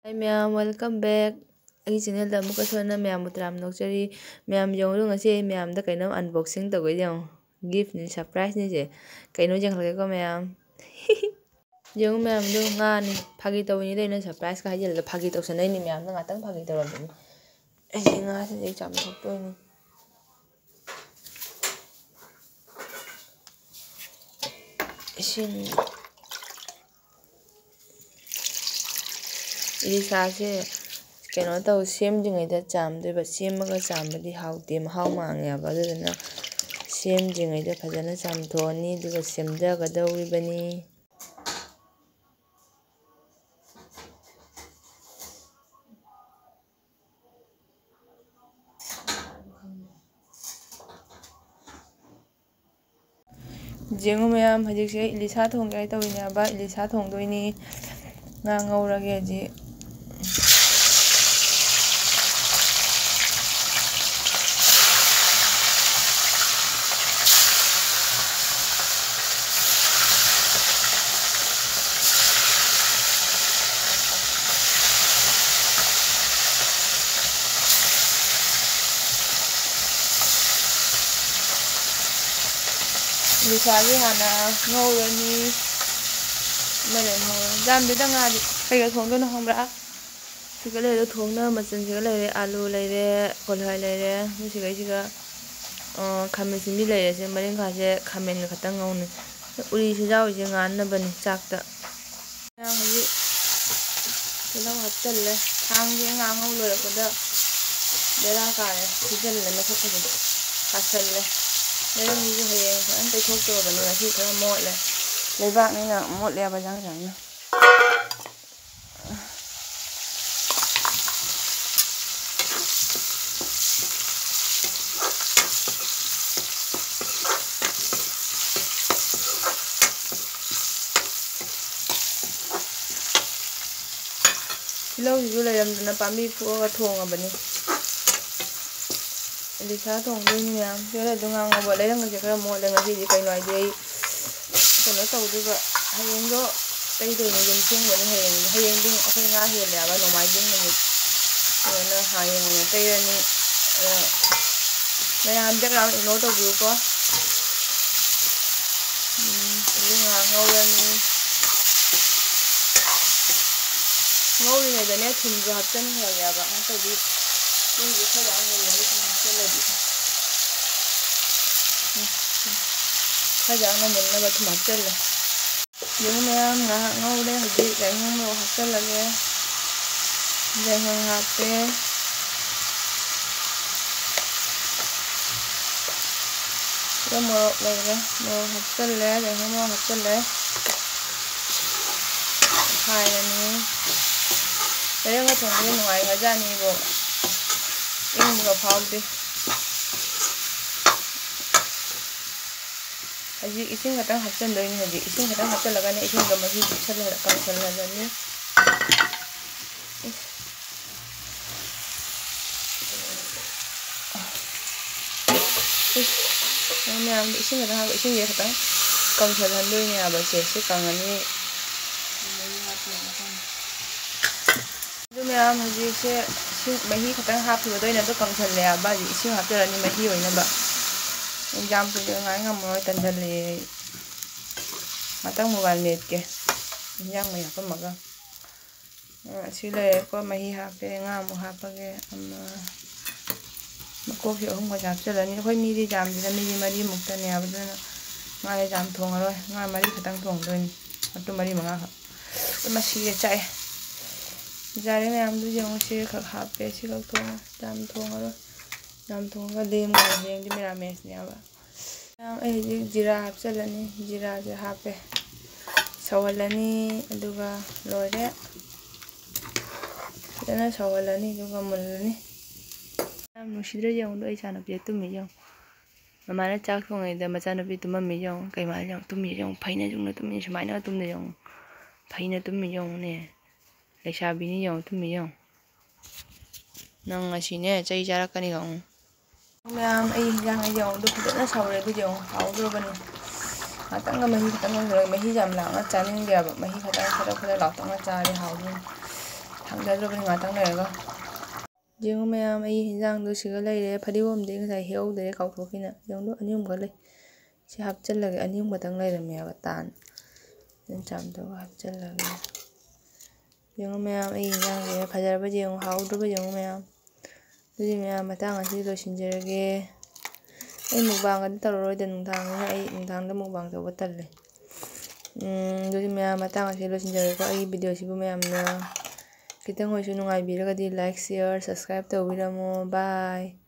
Hi ma'am, welcome back. Ai channel da muka sona ma'am mutram nokchari ma'am yongru ngasi ma'am da kainam unboxing tawai jong gift ni surprise ni je kaino jang lage ko ma'am jong ma'am do nga ni phagi tawini dei na surprise ka hajel da phagi taw sanai ni ma'am da ngatang phagi tawam ni ai nga se je cham thok toy ni shin Elisa se keno taw semjingai da chamdoi semaga chambadi hauti mahau mangya ba aduna semjingai da phajana chamthoni duga semjagadawribani jengo ma'am hajik se Elisa thonggai tawini aba Elisa thongdoini nga ngaurage ji Lisagi hana ngorani meren ho jambi da ngadi kaiga thongdo na hamra sigale do thongna machan sigale re alu leire kolhai leire musigai siga khamen simbi leire se maring kha se khamen khatang ngawni uri se jaw je ngan na bani chakta yang haji sila hattalle hang je nga ngaw lo ko da dera ka re sijalle na ko ko kasalle Nếu như thế thì anh tay thuốc cho và nữa thì thấy mỏi này lấy bạc này là một lẹ và răng răng nữa lâu thì lấy làm nó bám đi phụ và thùng ở bên này Elisa thong doy ni ma'am sira dunga ngo boleh lang kasi kaya mo lang kasi di kayo ay day kono taw duga hayeng do tay do ni jeng sing wani hayeng ding okay nga hil ya ba no mai jeng ni na hayeng ni tay ni ma'am background ino to view ko dunga ngawri ne da ne thum jo hapchen ho ya ba na to di Ini juga yang menjadi masalah lagi. Kadang namun nak buat masalah. Jadi memang ngau deh haji jangan mau hasil lagi. Jangan HP. Kita mau lagi mau hasil leh, jangan mau hasil leh. Hai ni. Jadi nggak tunggu nungai aja nih bu. Ini juga powder. Haji ising kadang hapsan doy ni haji ising kadang hapsan lagane ising gamagi sal kam sal lagane. Ini am ising kadang ising ya kadang kam sal doy ni aba se kangani. Itu memang haji se mahi kadang hap tu doy na tu kam sal le aba ising hap tu ni mahi oi na ba. Jam tu ngai ngam moi tan tan le matang mobile net ke yang mai apa maga sile ko mai ha pe nga mo ha pa ge ko fi ong ko jam chala ni khoi mi ri jam di mi mari muk ta ne abdu na ngai jam thong ro nga mari khatang thong doin atu mari manga ha ma si ge chai jare me am du je mo si kha ha pe si ka thong jam thong ro jam thong ga dem ga dem di mera mes ne aba ai jira hapchalani jira je hape sawalani aduga lore dana sawalani aduga mulani am nusidra jang do ai chana pe tumi jang mamana chak thongai da machana pe tumami jang kai ma jang tumi jang phaina jung na tumi smaina tumne jang phaina tumi jang ne lesabi ni jang tumi jang nang asine chai jarakani gang Ma'am ai yang ai yang du phudna sawre du jong hau do bani atanga mahi katanga mahi jam la nga chaning dia ba mahi khatang khara khara la tanga cha ri hau du ꯊꯥꯡꯗꯗ꯭ꯔꯕꯅꯤ ꯉꯥꯛꯇꯪ ꯂꯩꯔꯒ ꯌꯦꯡꯉꯨ ꯃꯌꯥꯝ ꯑꯩ ꯍꯤꯟꯖꯥꯡꯗꯣ ꯁꯤꯒ ꯂꯩꯔꯦ ꯐꯗꯤꯒꯣꯝꯗꯤ ꯉꯁꯥꯏ ꯍꯦꯛꯍꯧꯗ꯭ꯔꯦ ꯀꯥꯎꯊꯣꯛꯈꯤꯅ ꯌꯦꯡꯉꯨ ꯑꯅꯤ ꯑꯍꯨꯝꯈꯛ ꯂꯩ ꯁꯤ ꯍꯥꯞꯆꯤꯜꯂꯒꯦ ꯑꯅꯤ ꯑꯍꯨꯝ ꯈꯛꯇꯪ ꯂꯩꯔꯝꯃꯦꯕ ꯇꯥꯟ ꯆꯥꯝꯊꯣꯛꯑꯒ ꯍꯥꯞꯆꯤꯜꯂꯒꯦ ꯌꯦꯡꯉꯨ ꯃꯌꯥꯝ ꯑꯩ ꯍꯤꯟꯖꯥꯡꯁꯦ ꯐꯖꯔꯕ ꯌꯦꯡꯉꯨ ꯍꯥꯎꯗ꯭ꯔꯕ ꯌꯦꯡꯉꯨ ꯃꯌꯥꯝ ꯑꯗꯨꯗꯤ ꯃꯌꯥꯝ ꯃꯇꯥꯡ ꯑꯁꯤ ꯂꯣꯏꯁꯤꯟꯖꯔꯒꯦ ꯑꯩ ꯃꯨꯛꯕꯥꯡꯒꯗꯤ ꯇꯧꯔꯔꯣꯏꯗ ꯅꯨꯡꯗꯥꯡꯅꯤꯅ ꯑꯩ ꯅꯨꯡꯗꯥꯡꯗ ꯃꯨꯛꯕꯥꯡ ꯇꯧꯕ ꯇꯜꯂꯦ ꯑꯗꯨꯗꯤ ꯃꯌꯥꯝ ꯃꯇꯥꯡ ꯑꯁꯤ ꯂꯣꯏꯁꯤꯟꯖꯔꯒꯦꯀꯣ ꯑꯩꯒꯤ ꯚꯤꯗꯤꯑꯣꯁꯤꯕꯨ ꯃꯌꯥꯝꯅ ꯈꯤꯇꯪ ꯑꯣꯏꯁꯨ ꯅꯨꯡꯉꯥꯏꯕꯤꯔꯒꯗꯤ ꯂꯥꯏꯛ ꯁꯤꯌꯔ ꯁꯕꯁꯀ꯭ꯔꯥꯏꯕ ꯇꯧꯕꯤꯔꯝꯃꯣ ꯕꯥꯏ